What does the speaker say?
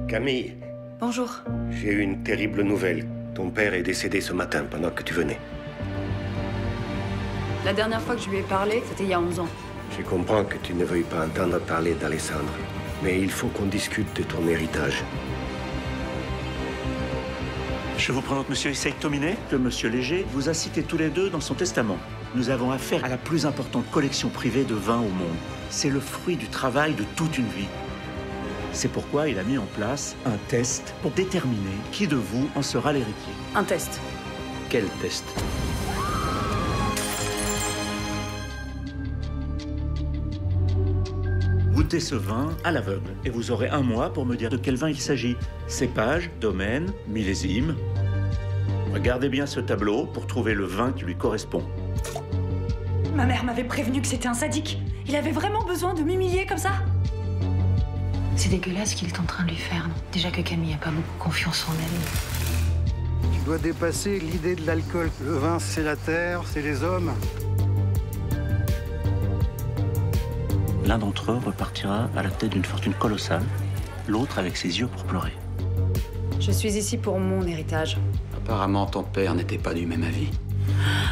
Camille, Bonjour. j'ai eu une terrible nouvelle. Ton père est décédé ce matin pendant que tu venais. La dernière fois que je lui ai parlé, c'était il y a 11 ans. Je comprends que tu ne veuilles pas entendre parler d'Alessandre, mais il faut qu'on discute de ton héritage. Je vous présente Monsieur Issei Tomine, que Monsieur Léger vous a cité tous les deux dans son testament. Nous avons affaire à la plus importante collection privée de vin au monde. C'est le fruit du travail de toute une vie. C'est pourquoi il a mis en place un test pour déterminer qui de vous en sera l'héritier. Un test. Quel test? Goûtez ce vin à l'aveugle et vous aurez un mois pour me dire de quel vin il s'agit. Cépage, domaine, millésime. Regardez bien ce tableau pour trouver le vin qui lui correspond. Ma mère m'avait prévenu que c'était un sadique. Il avait vraiment besoin de m'humilier comme ça? C'est dégueulasse ce qu'il est en train de lui faire. Déjà que Camille n'a pas beaucoup confiance en elle. Tu dois dépasser l'idée de l'alcool. Le vin, c'est la terre, c'est les hommes. L'un d'entre eux repartira à la tête d'une fortune colossale, l'autre avec ses yeux pour pleurer. Je suis ici pour mon héritage. Apparemment, ton père n'était pas du même avis.